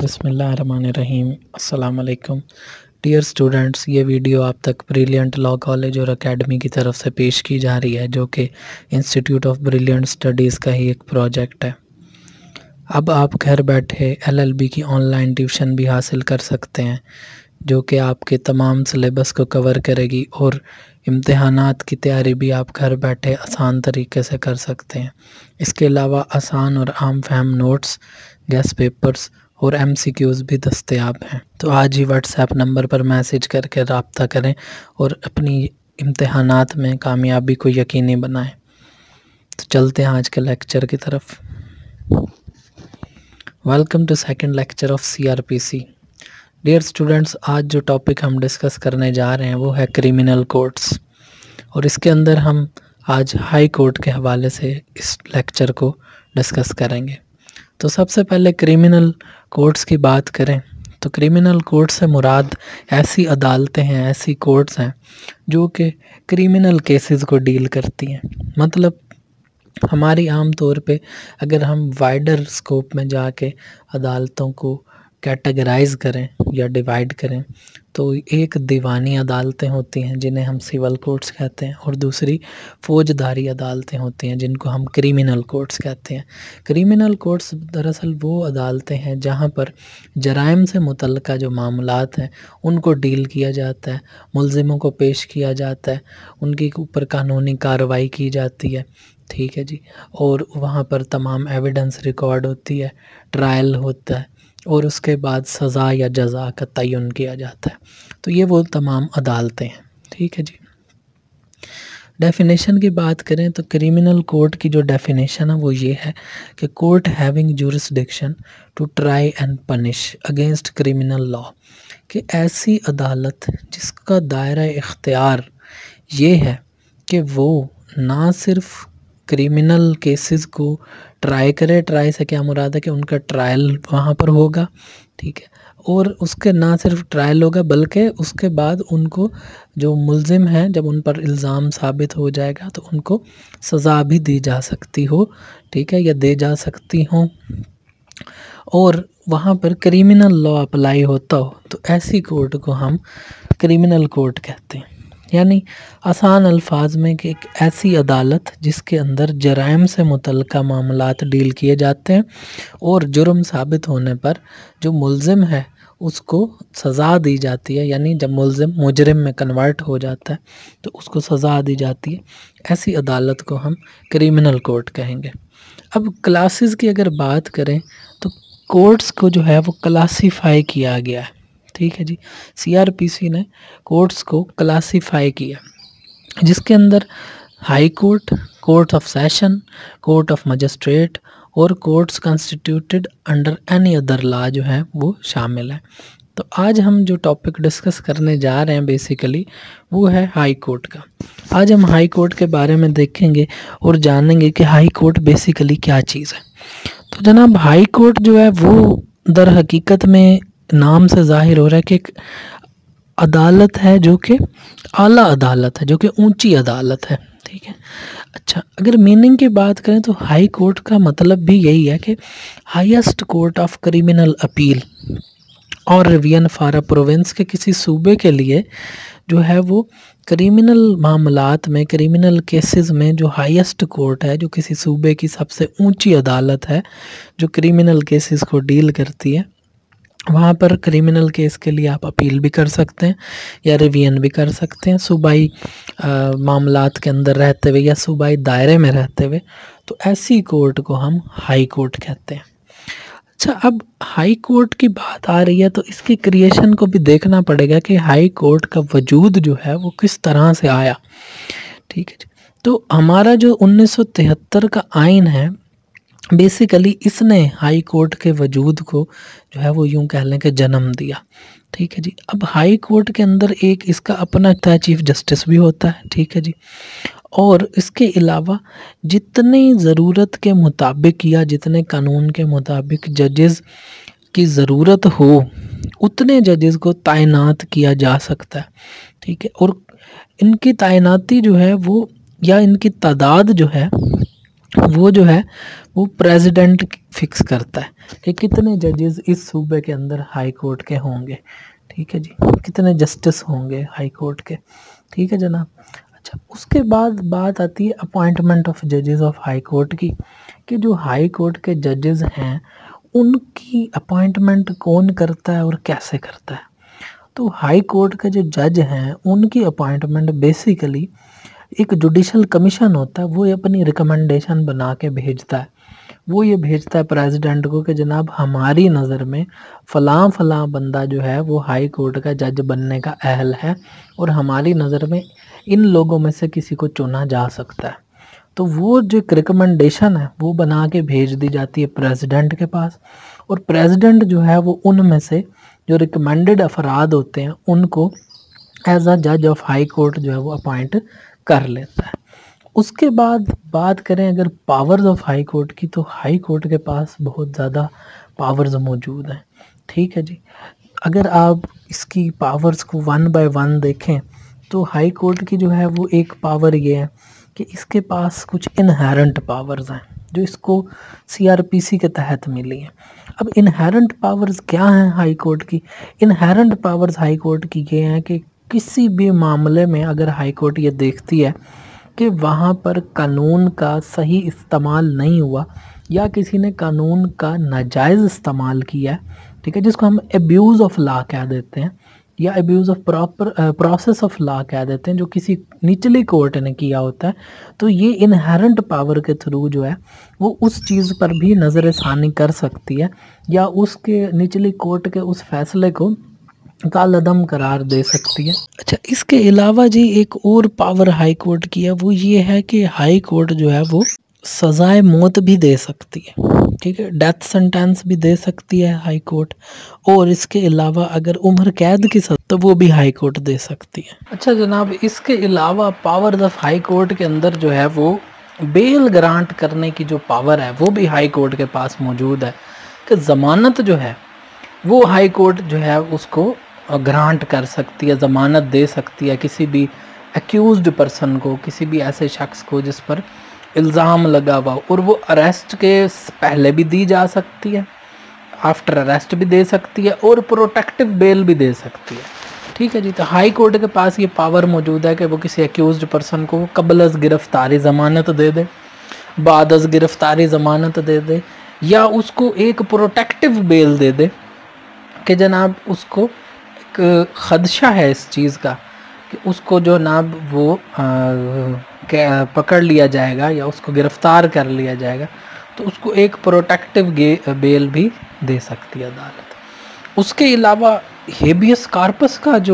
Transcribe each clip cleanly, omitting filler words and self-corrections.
बिस्मिल्लाहिर्रहमानिर्रहीम। अस्सलाम वालेकुम डियर स्टूडेंट्स, ये वीडियो आप तक ब्रिलियंट लॉ कॉलेज और एकेडमी की तरफ से पेश की जा रही है, जो कि इंस्टीट्यूट ऑफ ब्रिलियंट स्टडीज़ का ही एक प्रोजेक्ट है। अब आप घर बैठे एलएलबी की ऑनलाइन ट्यूशन भी हासिल कर सकते हैं, जो कि आपके तमाम सिलेबस को कवर करेगी और इम्तिहानात की तैयारी भी आप घर बैठे आसान तरीके से कर सकते हैं। इसके अलावा आसान और आम फहम नोट्स, गेस्ट पेपर्स और एमसीक्यूज़ भी दस्तयाब हैं। तो आज ही व्हाट्सएप नंबर पर मैसेज करके रब्ता करें और अपनी इम्तिहानात में कामयाबी को यकीनी बनाएं। तो चलते हैं आज के लेक्चर की तरफ। Welcome to second lecture of CrPC. Dear students, आज जो टॉपिक हम डिस्कस करने जा रहे हैं वो है क्रिमिनल कोर्ट्स, और इसके अंदर हम आज हाई कोर्ट के हवाले से इस लेक्चर को डिस्कस करेंगे। तो सबसे पहले क्रिमिनल कोर्ट्स की बात करें तो क्रिमिनल कोर्ट से मुराद ऐसी अदालतें हैं, ऐसी कोर्ट्स हैं जो कि क्रिमिनल केसेस को डील करती हैं। मतलब हमारी आम तौर पे अगर हम वाइडर स्कोप में जाके अदालतों को कैटेगराइज करें या डिवाइड करें तो एक दीवानी अदालतें होती हैं जिन्हें हम सिविल कोर्ट्स कहते हैं, और दूसरी फौजदारी अदालतें होती हैं जिनको हम क्रिमिनल कोर्ट्स कहते हैं। क्रिमिनल कोर्ट्स दरअसल वो अदालतें हैं जहां पर जराइम से मुतल्लिका जो मामलात हैं उनको डील किया जाता है, मुल्ज़िमों को पेश किया जाता है, उनके ऊपर कानूनी कार्रवाई की जाती है, ठीक है जी, और वहाँ पर तमाम एविडेंस रिकॉर्ड होती है, ट्रायल होता है और उसके बाद सज़ा या जज़ा का तयन किया जाता है। तो ये वो तमाम अदालतें हैं, ठीक है जी। डेफिनेशन की बात करें तो क्रिमिनल कोर्ट की जो डेफिनेशन है वो ये है कि court having jurisdiction to try and punish against criminal law, कि ऐसी अदालत जिसका दायरा इख्तियार ये है कि वो ना सिर्फ क्रिमिनल केसेस को ट्राई करे, ट्राई से क्या मुराद है कि उनका ट्रायल वहाँ पर होगा, ठीक है, और उसके ना सिर्फ ट्रायल होगा बल्कि उसके बाद उनको जो मुल्ज़िम हैं जब उन पर इल्ज़ाम साबित हो जाएगा तो उनको सज़ा भी दी जा सकती हो, ठीक है, या दे जा सकती हों, और वहाँ पर क्रिमिनल लॉ अप्लाई होता हो तो ऐसी कोर्ट को हम क्रिमिनल कोर्ट कहते हैं। यानी आसान अल्फाज में कि एक ऐसी अदालत जिसके अंदर जराइम से मुतल्लिका मामलात डील किए जाते हैं और जुर्म साबित होने पर जो मुल्ज़िम है उसको सज़ा दी जाती है, यानी जब मुल्ज़िम मुजरिम में कन्वर्ट हो जाता है तो उसको सज़ा दी जाती है। ऐसी अदालत को हम क्रिमिनल कोर्ट कहेंगे। अब क्लासेस की अगर बात करें तो कोर्ट्स को जो है वो क्लासीफाई किया गया है, ठीक है जी। सीआरपीसी ने कोर्ट्स को क्लासीफाई किया जिसके अंदर high court, court of session, court of magistrate और courts constituted under any other law जो है वो शामिल है। तो आज हम जो टॉपिक डिस्कस करने जा रहे हैं बेसिकली वो है हाई कोर्ट का। आज हम हाई कोर्ट के बारे में देखेंगे और जानेंगे कि हाई कोर्ट बेसिकली क्या चीज़ है। तो जनाब, हाई कोर्ट जो है वो दर हकीकत में नाम से जाहिर हो रहा है कि एक अदालत है जो कि आला अदालत है, जो कि ऊंची अदालत है, ठीक है। अच्छा, अगर मीनिंग की बात करें तो हाई कोर्ट का मतलब भी यही है कि highest court of criminal appeal और रिवीजन फॉर अ प्रोविंस के किसी सूबे के लिए जो है वो क्रिमिनल मामलात में, क्रिमिनल केसेस में जो हाईएस्ट कोर्ट है, जो किसी सूबे की सबसे ऊंची अदालत है जो क्रिमिनल केसेस को डील करती है, वहाँ पर क्रिमिनल केस के लिए आप अपील भी कर सकते हैं या रिवीजन भी कर सकते हैं सूबाई मामलात के अंदर रहते हुए या सूबाई दायरे में रहते हुए। तो ऐसी कोर्ट को हम हाई कोर्ट कहते हैं। अच्छा, अब हाई कोर्ट की बात आ रही है तो इसकी क्रिएशन को भी देखना पड़ेगा कि हाई कोर्ट का वजूद जो है वो किस तरह से आया, ठीक है जी। तो हमारा जो 1973 का आइन है बेसिकली इसने हाई कोर्ट के वजूद को जो है वो यूं कह लें कि जन्म दिया, ठीक है जी। अब हाई कोर्ट के अंदर एक इसका अपना चीफ जस्टिस भी होता है, ठीक है जी, और इसके अलावा जितनी ज़रूरत के मुताबिक या जितने कानून के मुताबिक जजेस की ज़रूरत हो उतने जजेस को तैनात किया जा सकता है, ठीक है। और इनकी तैनाती जो है वो या इनकी तादाद जो है वो जो है वो प्रेसिडेंट फिक्स करता है कि कितने जजेस इस सूबे के अंदर हाई कोर्ट के होंगे। ठीक है जी, कितने जस्टिस होंगे हाई कोर्ट के। ठीक है जनाब। अच्छा, उसके बाद बात आती है अपॉइंटमेंट ऑफ जजेस ऑफ हाई कोर्ट की, कि जो हाई कोर्ट के जजेस हैं उनकी अपॉइंटमेंट कौन करता है और कैसे करता है। तो हाई कोर्ट के जो जज हैं उनकी अपॉइंटमेंट बेसिकली एक जुडिशल कमीशन होता है, वो ये अपनी रिकमेंडेशन बना के भेजता है। वो ये भेजता है प्रेसिडेंट को कि जनाब हमारी नज़र में फ़लाँ फ़लाँ बंदा जो है वो हाई कोर्ट का जज बनने का अहल है और हमारी नज़र में इन लोगों में से किसी को चुना जा सकता है। तो वो जो एक रिकमेंडेशन है वो बना के भेज दी जाती है प्रेसिडेंट के पास, और प्रेसिडेंट जो है वो उनमें से जो रिकमेंडेड अफराद होते हैं उनको एज अ जज ऑफ हाई कोर्ट जो है वो अपॉइंट कर लेता है। उसके बाद बात करें अगर पावर्स ऑफ हाई कोर्ट की, तो हाई कोर्ट के पास बहुत ज़्यादा पावर्स मौजूद हैं। ठीक है जी। अगर आप इसकी पावर्स को वन बाय वन देखें तो हाई कोर्ट की जो है वो एक पावर ये है कि इसके पास कुछ इनहेरेंट पावर्स हैं जो इसको सीआरपीसी के तहत मिली हैं। अब इनहेरेंट पावर्स क्या हैं हाई कोर्ट की? इनहेरेंट पावर्स हाई कोर्ट की ये हैं कि किसी भी मामले में अगर हाई कोर्ट ये देखती है कि वहाँ पर कानून का सही इस्तेमाल नहीं हुआ या किसी ने कानून का नाजायज़ इस्तेमाल किया है, ठीक है, जिसको हम एब्यूज़ ऑफ लॉ कह देते हैं या abuse of process of law कह देते हैं, जो किसी निचली कोर्ट ने किया होता है, तो ये इनहेरेंट पावर के थ्रू जो है वो उस चीज़ पर भी नज़रसानी कर सकती है या उसके निचली कोर्ट के उस फैसले को कालअदम करार दे सकती है। अच्छा, इसके अलावा जी एक और पावर हाई कोर्ट की है, वो ये है कि हाई कोर्ट जो है वो सजाए मौत भी दे सकती है। ठीक है, डेथ सेंटेंस भी दे सकती है हाई कोर्ट, और इसके अलावा अगर उम्र कैद की सजा तो वो भी हाई कोर्ट दे सकती है। अच्छा जनाब, इसके अलावा पावर ऑफ हाई कोर्ट के अंदर जो है वो बेल ग्रांट करने की जो पावर है वो भी हाई कोर्ट के पास मौजूद है, कि ज़मानत जो है वो हाई कोर्ट जो है उसको ग्रांट कर सकती है, ज़मानत दे सकती है किसी भी एक्यूज्ड पर्सन को, किसी भी ऐसे शख्स को जिस पर इल्ज़ाम लगा हुआ, और वो अरेस्ट के पहले भी दी जा सकती है, आफ्टर अरेस्ट भी दे सकती है, और प्रोटेक्टिव बेल भी दे सकती है। ठीक है जी। तो हाई कोर्ट के पास ये पावर मौजूद है कि वो किसी एक्यूज्ड पर्सन को कबल अज़ गिरफ्तारी ज़मानत दे दे, बाद अज़ गिरफ्तारी ज़मानत दे दे, या उसको एक प्रोटेक्टिव बेल दे दे कि जनाब उसको एक खदशा है इस चीज़ का कि उसको जो नाब वो पकड़ लिया जाएगा या उसको गिरफ़्तार कर लिया जाएगा, तो उसको एक प्रोटेक्टिव बेल भी दे सकती है अदालत। उसके अलावा हेबियस कॉर्पस का जो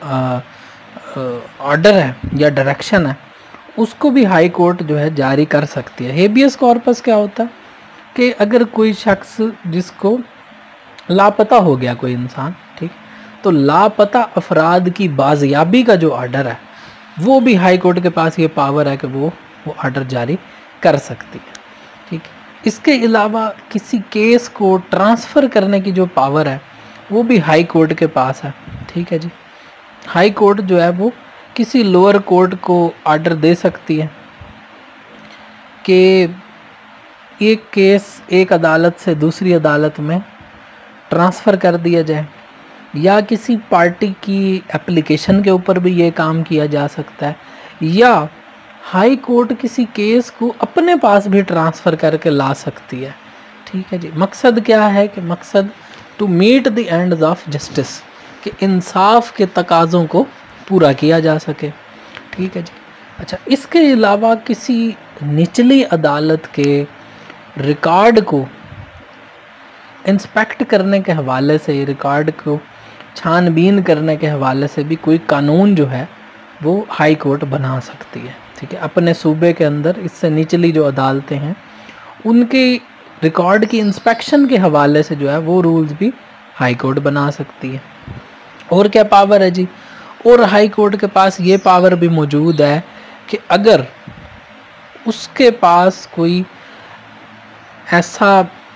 ऑर्डर है या डायरेक्शन है उसको भी हाई कोर्ट जो है जारी कर सकती है। हेबियस कॉर्पस क्या होता है कि अगर कोई शख्स जिसको लापता हो गया कोई इंसान, ठीक, तो लापता अफराद की बाजियाबी का जो ऑर्डर है वो भी हाई कोर्ट के पास ये पावर है कि वो ऑर्डर जारी कर सकती है। ठीक, इसके अलावा किसी केस को ट्रांसफ़र करने की जो पावर है वो भी हाई कोर्ट के पास है। ठीक है जी। हाई कोर्ट जो है वो किसी लोअर कोर्ट को ऑर्डर दे सकती है कि एक केस एक अदालत से दूसरी अदालत में ट्रांसफ़र कर दिया जाए, या किसी पार्टी की एप्लीकेशन के ऊपर भी ये काम किया जा सकता है, या हाई कोर्ट किसी केस को अपने पास भी ट्रांसफ़र करके ला सकती है। ठीक है जी। मकसद क्या है कि मकसद to meet the ends of justice, कि इंसाफ के तकाज़ों को पूरा किया जा सके। ठीक है जी। अच्छा, इसके अलावा किसी निचली अदालत के रिकॉर्ड को इंस्पेक्ट करने के हवाले से, रिकॉर्ड को छानबीन करने के हवाले से भी कोई कानून जो है वो हाई कोर्ट बना सकती है। ठीक है, अपने सूबे के अंदर इससे निचली जो अदालतें हैं उनके रिकॉर्ड की इंस्पेक्शन के हवाले से जो है वो रूल्स भी हाई कोर्ट बना सकती है। और क्या पावर है जी? और हाई कोर्ट के पास ये पावर भी मौजूद है कि अगर उसके पास कोई ऐसा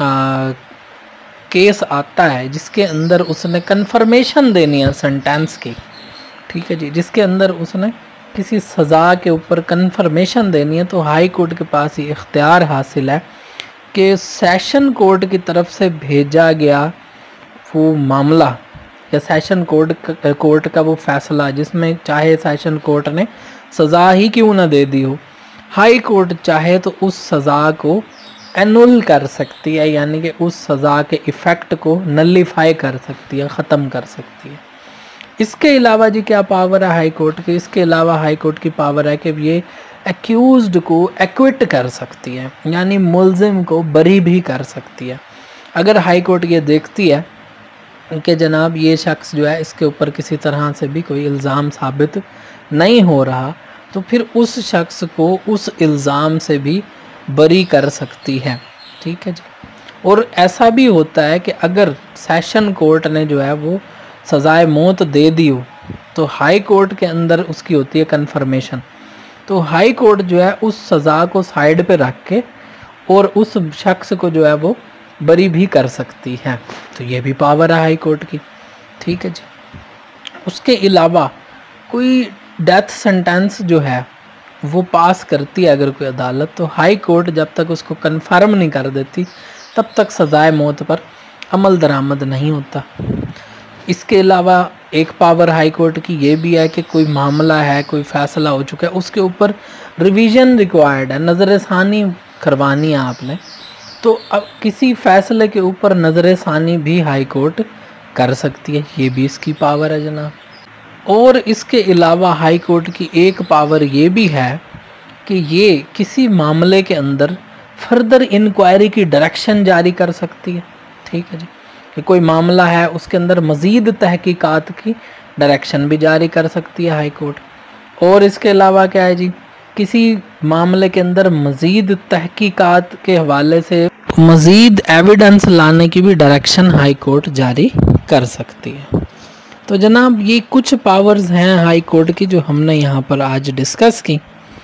केस आता है जिसके अंदर उसने कन्फर्मेशन देनी है सेंटेंस की, ठीक है जी, जिसके अंदर उसने किसी सज़ा के ऊपर कन्फर्मेशन देनी है तो हाई कोर्ट के पास ये इख्तियार हासिल है कि सेशन कोर्ट की तरफ से भेजा गया वो मामला या सेशन कोर्ट का वो फैसला, जिसमें चाहे सेशन कोर्ट ने सज़ा ही क्यों ना दे दी हो, हाई कोर्ट चाहे तो उस सज़ा को एनुल कर सकती है, यानी कि उस सज़ा के इफ़ेक्ट को नलीफाई कर सकती है, ख़त्म कर सकती है। इसके अलावा जी क्या पावर है हाई कोर्ट की? इसके अलावा हाई कोर्ट की पावर है कि ये एक्यूज्ड को एक्विट कर सकती है, यानी मुल्ज़िम को बरी भी कर सकती है। अगर हाई कोर्ट ये देखती है कि जनाब ये शख्स जो है इसके ऊपर किसी तरह से भी कोई इल्ज़ाम साबित नहीं हो रहा, तो फिर उस शख्स को उस इल्ज़ाम से भी बरी कर सकती है। ठीक है जी। और ऐसा भी होता है कि अगर सेशन कोर्ट ने जो है वो सज़ाए मौत दे दी हो तो हाई कोर्ट के अंदर उसकी होती है कन्फर्मेशन, तो हाई कोर्ट जो है उस सज़ा को साइड पे रख के और उस शख्स को जो है वो बरी भी कर सकती है। तो ये भी पावर है हाई कोर्ट की। ठीक है जी। उसके अलावा कोई डेथ सेंटेंस जो है वो पास करती है अगर कोई अदालत, तो हाई कोर्ट जब तक उसको कन्फर्म नहीं कर देती तब तक सज़ाए मौत पर अमल दरामद नहीं होता। इसके अलावा एक पावर हाई कोर्ट की ये भी है कि कोई मामला है, कोई फ़ैसला हो चुका है, उसके ऊपर रिवीजन रिक्वायर्ड है, नज़र षानी करवानी है आपने, तो अब किसी फ़ैसले के ऊपर नज़र षानी भी हाई कोर्ट कर सकती है। ये भी इसकी पावर है जनाब। और इसके अलावा हाई कोर्ट की एक पावर ये भी है कि ये किसी मामले के अंदर फर्दर इंक्वायरी की डायरेक्शन जारी कर सकती है। ठीक है जी। कि कोई मामला है उसके अंदर मज़ीद तहकीकात की डायरेक्शन भी जारी कर सकती है हाई कोर्ट। और इसके अलावा क्या है जी, किसी मामले के अंदर मज़ीद तहकीकात के हवाले से मज़ीद एविडेंस लाने की भी डायरेक्शन हाई कोर्ट जारी कर सकती है। तो जनाब ये कुछ पावर्स हैं हाई कोर्ट की जो हमने यहाँ पर आज डिस्कस की।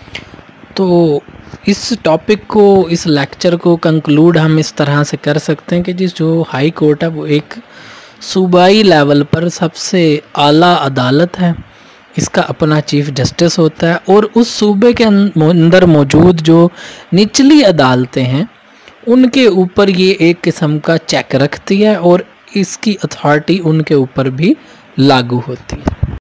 तो इस टॉपिक को, इस लेक्चर को कंक्लूड हम इस तरह से कर सकते हैं कि जिस जो हाई कोर्ट है वो एक सूबाई लेवल पर सबसे आला अदालत है। इसका अपना चीफ जस्टिस होता है और उस सूबे के अंदर मौजूद जो निचली अदालतें हैं उनके ऊपर ये एक किस्म का चेक रखती है और इसकी अथॉरिटी उनके ऊपर भी लागू होती है।